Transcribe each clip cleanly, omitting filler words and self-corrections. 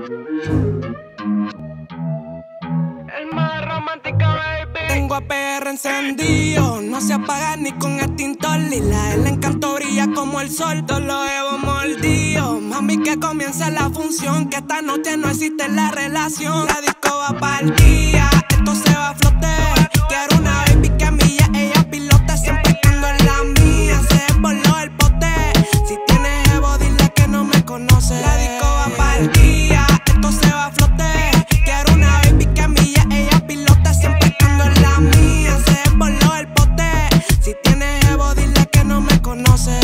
El más romántico, baby. Tengo a PR encendido, no se apaga ni con extintor lila. El encanto brilla como el sol, todos lo llevo mordido. Mami, que comience la función, que esta noche no existe la relación. La disco va pa'l día, esto se va a flote. Quiero una baby que a mí ya ella pilote, siempre estando en la mía. Se desboló el pote, si tienes evo dile que no me conoce. La disco va pa'l día, esto se va a flote. Quiero una baby que a mí ya ella pilote, siempre estando en la mía. Se desboló el pote, si tienes evo dile que no me conoce.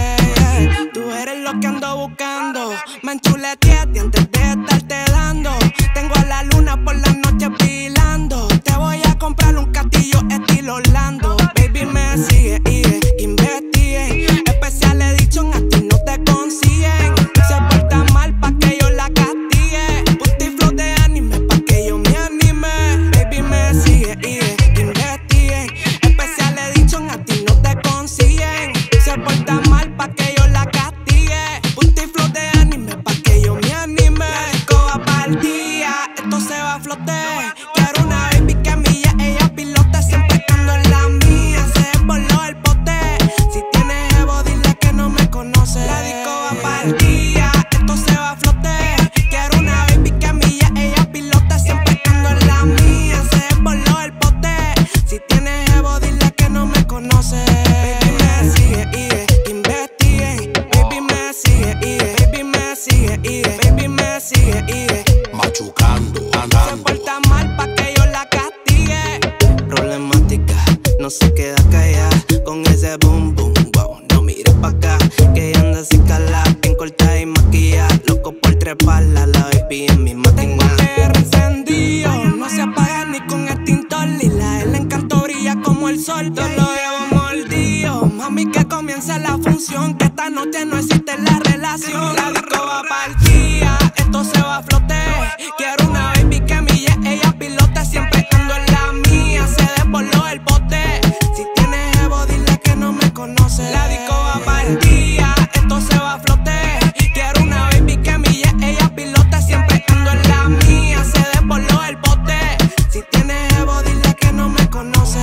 Tú eres lo que ando buscando, me enchuleteaste antes de estarte dando. Tengo a la luna por la noche pilando. Te voy a comprar un castillo estilo Orlando. Baby me sigue y que investiguen. Especial edition a ti no te consiguen. Se porta mal pa' que yo la castigue. Puti flow de anime pa' que yo me anime. Baby me sigue y que investiguen. Especial edition a ti no te consiguen. Se porta mal pa' que yo la castigue. Puti flow de anime pa' que yo me anime. La disco va pa'l día, esto se va a flote. Quiero una baby que a mí ya ella pilota, siempre estando en la mía. Se desboló el pote, si tienes evo dile que no me conoce. La disco va pa'l día, esto se va a flote. Quiero una baby que a mí ya ella pilota, siempre estando en la mía. Se desboló el pote, si tienes evo dile que no me conoce. Baby me sigue y que investiguen. Baby me sigue y baby me sigue y baby me sigue y machucando, se andando. porta mal pa' que yo la castigue. Problemática, no se queda callada con ese boom boom. Wow, no mires pa' acá, que ella anda sin calar, bien corta y maquillada, loco por treparla, la baby en mi máquina. Tengo el PR encendido, no se apaga ni con extintor lila. El encanto brilla como el sol, todo lo llevo mordido. Mami, que comience la función, que esta noche no existe la relación. La disco va pa'l día, esto se va a flote. Quiero una baby que a mí ya ella pilota, siempre estando en la mía. Se desboló el bote, si tienes evo dile que no me conoce. La disco va pa'l día, esto se va a flote. Quiero una baby que a mí ya ella pilota, siempre estando en la mía. Se desboló el bote, si tienes evo dile que no me conoce.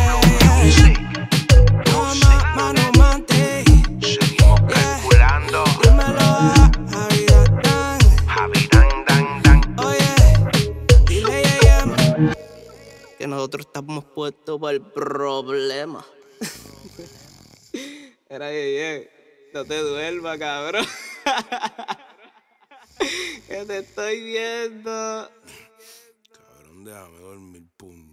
Mano mante, Seguimos calculando. dímelo Javi Dan Dan Dan. oye, dile que nosotros estamos puestos para el problema. Era no te duermas, cabrón. Que te estoy viendo. Cabrón, déjame dormir, pum.